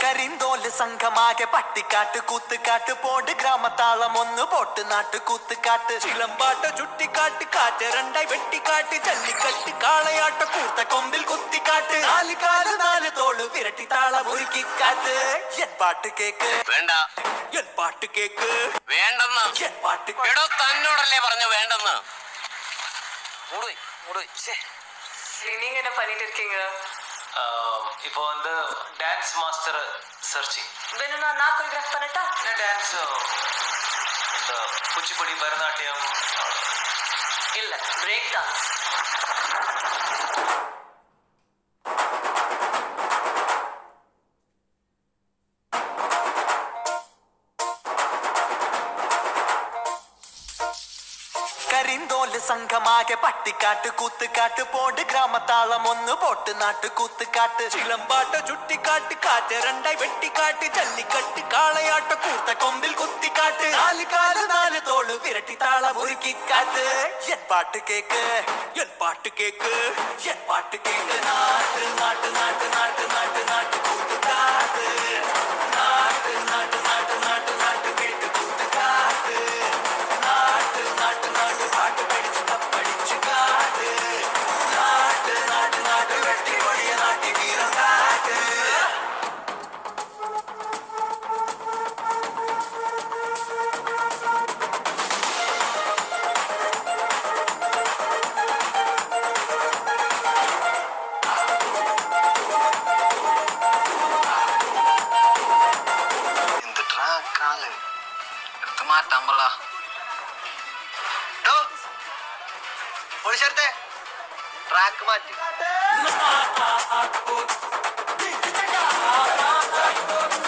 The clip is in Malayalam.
കരിന്തോല് സംഘമാകെ പട്ടിക്കാട്ട് കൂത്തുകാട്ട് പോണ്ട് ഗ്രാമത്താളം ഒന്ന് പോട്ട് നാട്ട് കൂത്തുകാട്ട് ചിലമ്പാട്ട ചുട്ടിക്കാട്ട് കാറ്റ് രണ്ടായി വെട്ടിക്കാട്ട് ജല്ലിക്കട്ട് കാളയാട്ട കൂത്ത കൊമ്പിൽ കുത്തിക്കാട്ട് നാല് കാല് നാല് തോള് വിരട്ടി താളം ഒരുക്കിക്കാട്ട് എൻ പാട്ട് കേക്ക് വേണ്ട, എൻ പാട്ട് കേക്ക് വേണ്ടെന്ന്. എൻ പാട്ട് എടോ തന്നോടല്ലേ പറഞ്ഞു വേണ്ടെന്ന്. நீங்க என்ன பண்ணிட்டு இருக்கீங்க? இப்போ வந்து டான்ஸ் மாஸ்டர் சர்ச்சிங். வேணும்னா நான் கோரியோகிராஃப் பண்ணட்டா? என்ன டான்ஸ்? இந்த குச்சிப்புடி, பரதநாட்டியம் இல்ல, பிரேக் டான்ஸ். കരിന്തോല് സംഘമാകെ പട്ടിക്കാട്ട് കൂത്തുകാട്ട് പോണ്ട് ഗ്രാമത്താളം ഒന്ന് പോട്ട് നാട്ട് കൂത്തുകാട്ട് ചിലമ്പാട്ട ചുട്ടിക്കാട്ട് കാറ്റ് രണ്ടായി വെട്ടിക്കാട്ട് ജല്ലിക്കട്ട് കാളയാട്ട കൂത്ത കൊമ്പിൽ കുത്തിക്കാട്ട് നാല് കാല് നാല് തോള് വിരട്ടി താളം ഒരുക്കിക്കാട്ട് എൻ പാട്ട് കേക്ക് എൻ പാട്ട് കേക്ക് എൻ പാട്ട് കേക്ക് നാട്ട് നാട്ട് നാട്ട് നാട്ട് നാട്ട് നാട്ട് കൂത്തുകാട്ട് നാട്ട് നാട്ട് നാട്ട് നാട്ട് നാട്ട് കേട്ട് കൂത്തുകാട്ട് നാട്ട് നാട്ട് നാട്ട് പാട്ട് പഠിച്ച് തപ്പടിച്ച് കാട്ട് നാട്ട് നാട്ട് നാട്ട് വെട്ടി പൊടിയ നാട്ടി വീരം കാട്ട് இந்த ட்ராக் காலு எடுத்து மாட்டாமலா. ട്രാക്ക് മാറ്റി